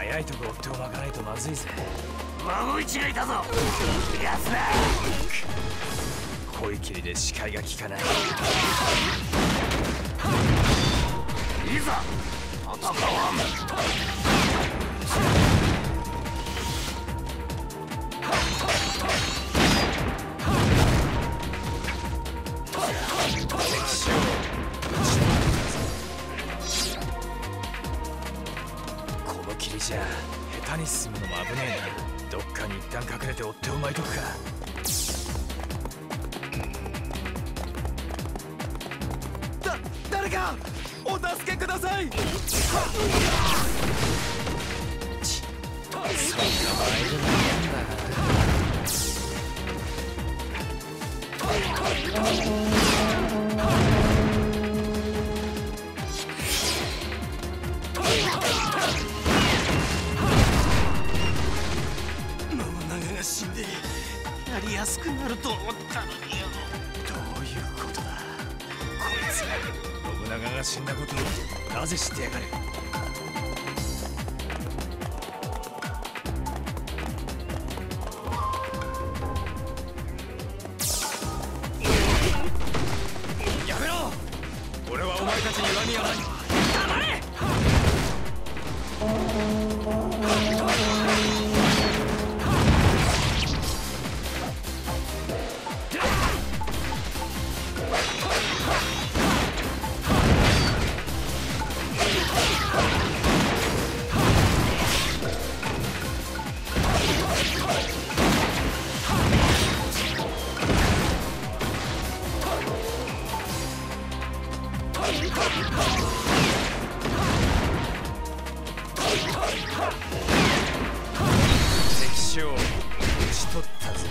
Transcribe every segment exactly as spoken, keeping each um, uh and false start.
早いとこ追っておまかないとまずいぜ。 孫一がいたぞ。やつだ。 濃い霧で視界が効かない。 いざ戦わん。 この霧じゃ下手に進むのも危ねえな。どっかに一旦隠れて追っておまいとくか。 だ誰かお助けください。 ちそんな場合でもないんだな。 死んでやりやすくなると思ったのによ。 どういうことだ。こいつ信長が死んだことをなぜ知ってやがる。やめろ。俺はお前たちに恨みはない。黙れ。敵将を討ち取ったぜ。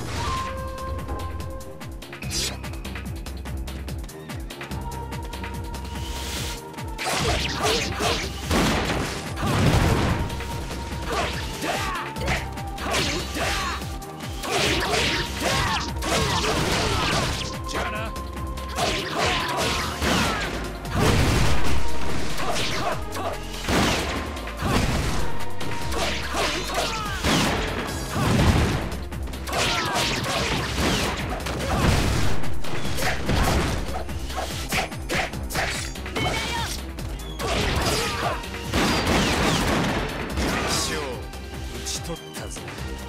じゃあな。取ったぞ。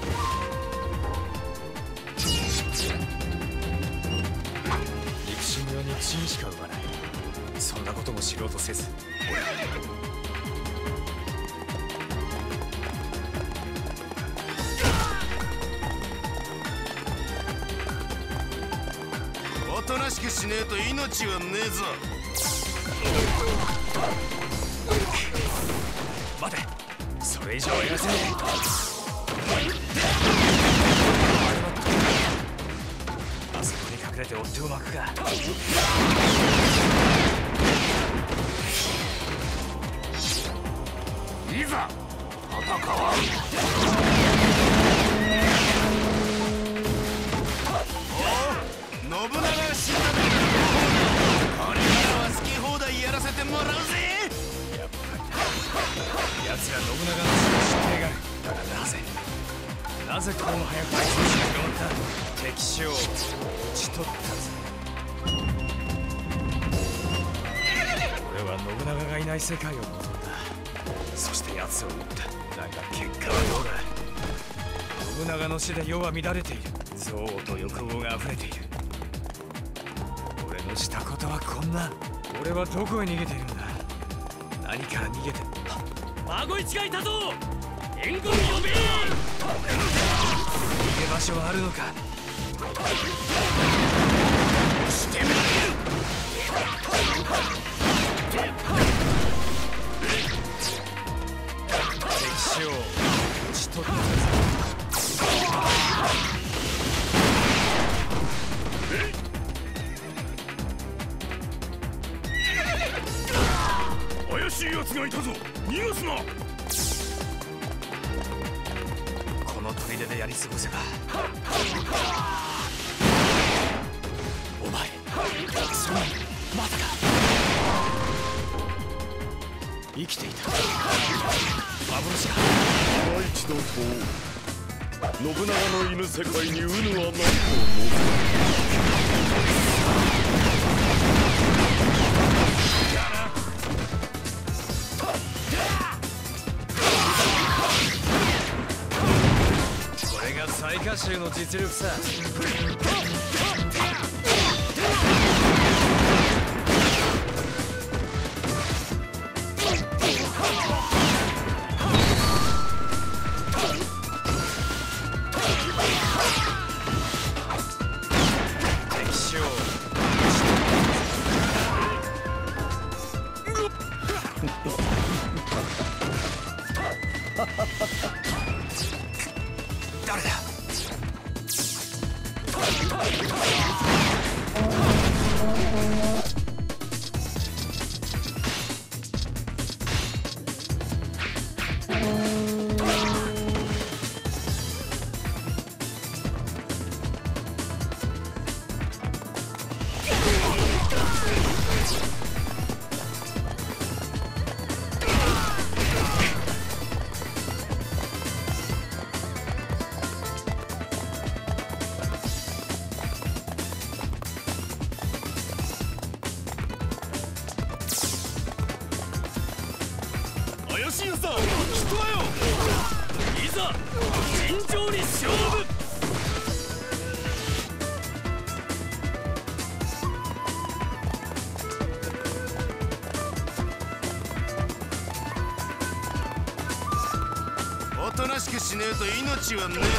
憎しみは憎しみしか生まない。そんなことも知ろうとせず。 おとなしくしねえと命はねえぞ。 待て、それ以上はやらせねえ。あそこに隠れて追っ手を巻くか。 いざ戦わん。信長が死んだ。これからは好き放題やらせてもらうぜ。 やっぱり奴ら信長の死を知ってやがる。だがなぜなぜこうも早く大戦士が広まった。敵将を討ち取ったぜ。俺は信長がいない世界を望んだ。そして奴を撃った。だが結果はどうだ。信長の死で世は乱れている。憎悪と欲望が溢れている。俺のしたことはこんな。俺はどこへ逃げているんだ。何から逃げて。孫一がいたぞ。援軍呼べ。逃げ場所はあるのか。してみる。敵将を討ち取ったぞ。 怪しい奴がいたぞ。逃がすな。 この砦でやり過ごせば。お前そんなまさか。 生きていた。幻だ。 今一度と信長の犬世界にうぬは何と思う。 これが最下衆の実力さ。誰だ。 怪しいやつだ。人はよ、いざ尋常に勝負。 おとなしくしねえと命はねえぞ。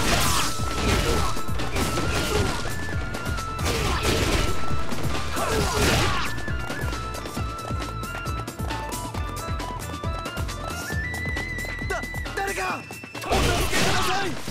誰かお助けください。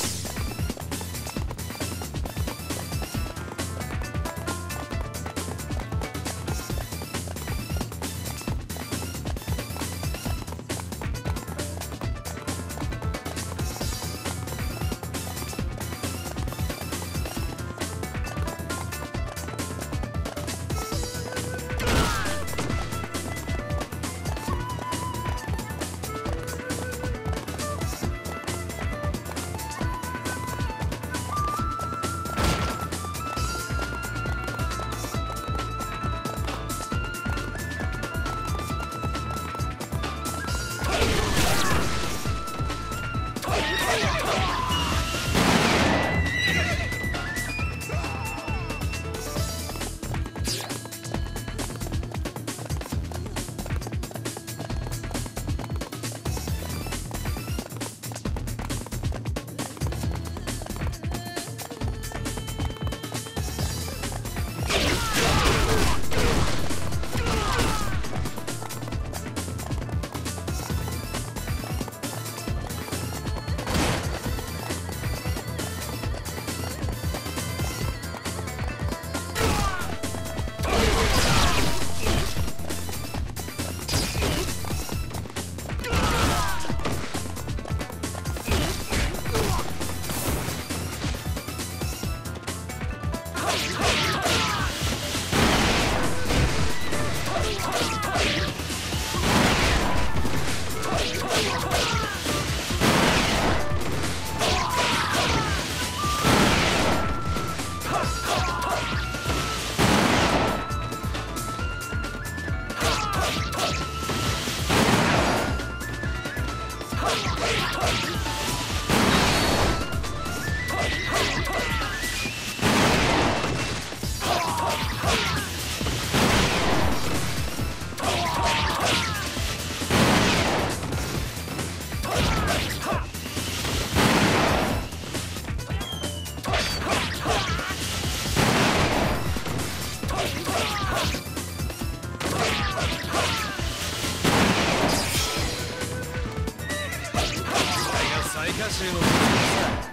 州の実力さ。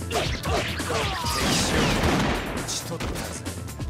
打ち取ったぜ。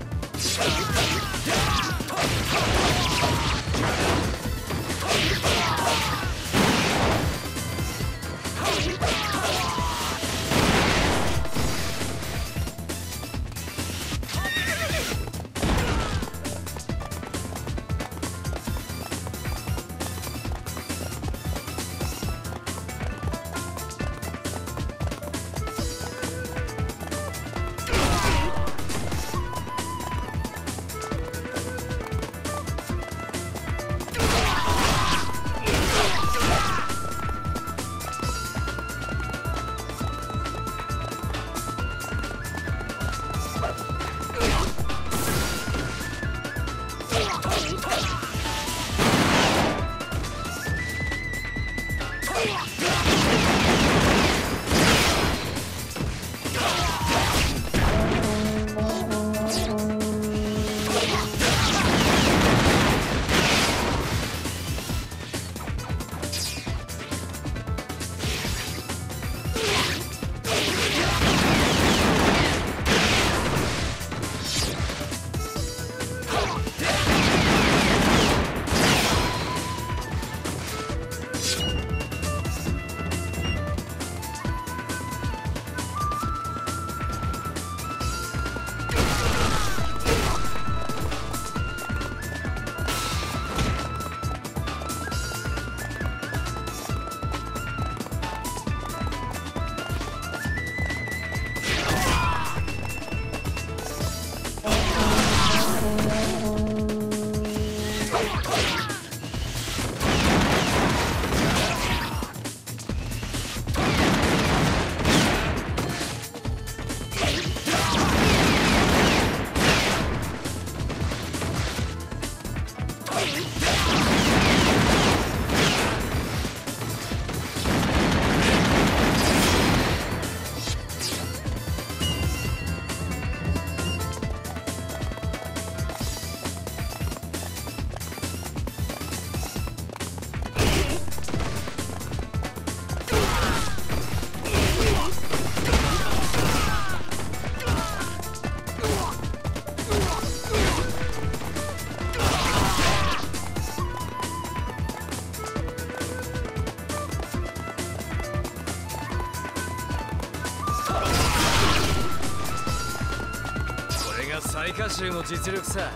最下衆の実力さ。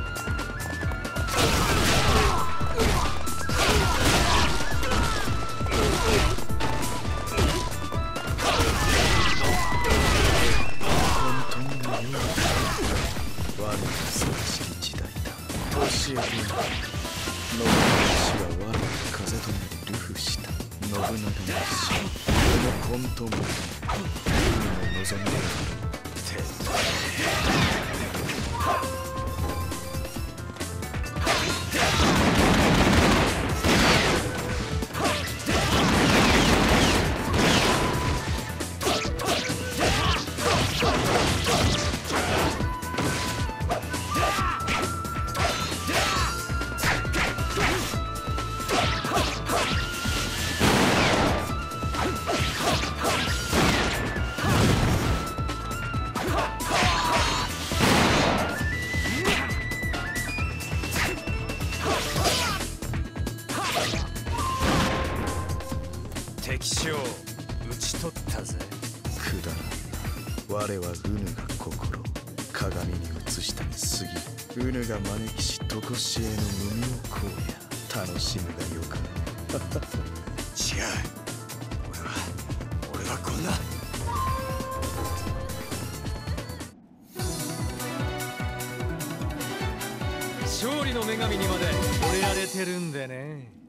混沌が世を我の素晴らしき時代だ。年明けに信長の死は我の風となり流布した。信長の死、この混沌が海の望みである。 敵将討ち取ったぜ。 くだらんな。我はうぬが心鏡に映したに過ぎる。うぬが招きしとこしえの無名荒野楽しむがよかろう。 違う。俺は俺はこんな勝利の女神にまで惚れられてるんでね。